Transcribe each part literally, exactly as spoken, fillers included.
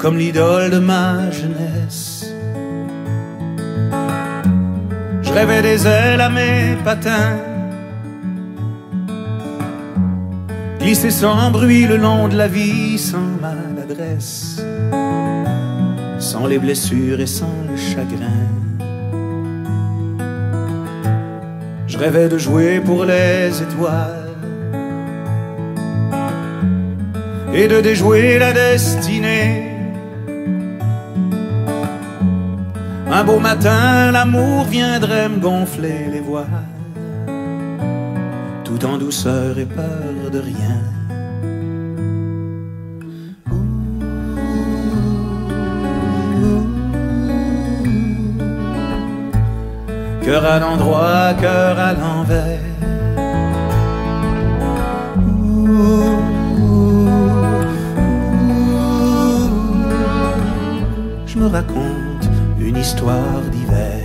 comme l'idole de ma jeunesse. Je rêvais des ailes à mes patins, glisser sans bruit le long de la vie, sans maladresse, sans les blessures et sans le chagrin. Je rêvais de jouer pour les étoiles et de déjouer la destinée. Un beau matin, l'amour viendrait me gonfler les voiles, tout en douceur et peur de rien. Cœur à l'endroit, cœur à l'envers. Je me raconte une histoire d'hiver.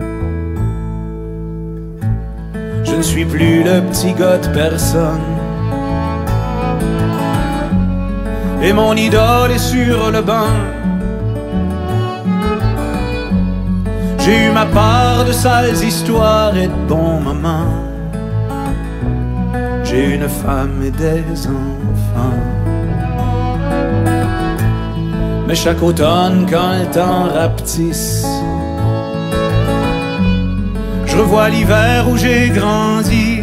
Je ne suis plus le petit gars de personne, et mon idole est sur le banc. J'ai eu ma part de sales histoires et de bons moments. J'ai une femme et des enfants. Mais chaque automne, quand le temps rapetisse, je revois l'hiver où j'ai grandi,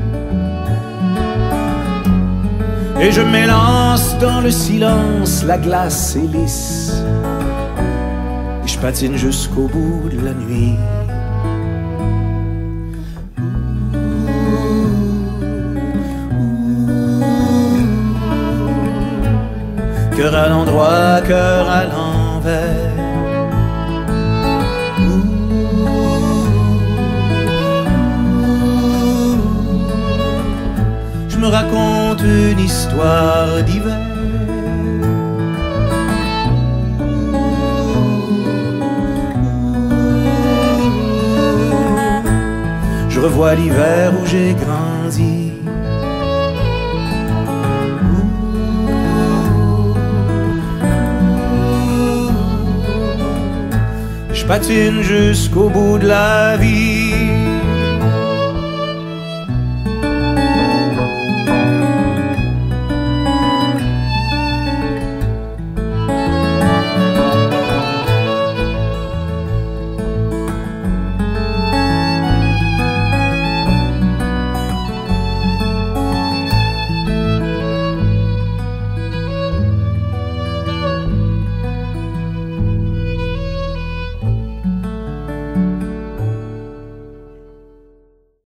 et je m'élance dans le silence, la glace est lisse, et je patine jusqu'au bout de la nuit. Cœur à l'endroit, cœur à l'envers. Je me raconte une histoire d'hiver. Je revois l'hiver où j'ai grandi, je patine jusqu'au bout de la vie.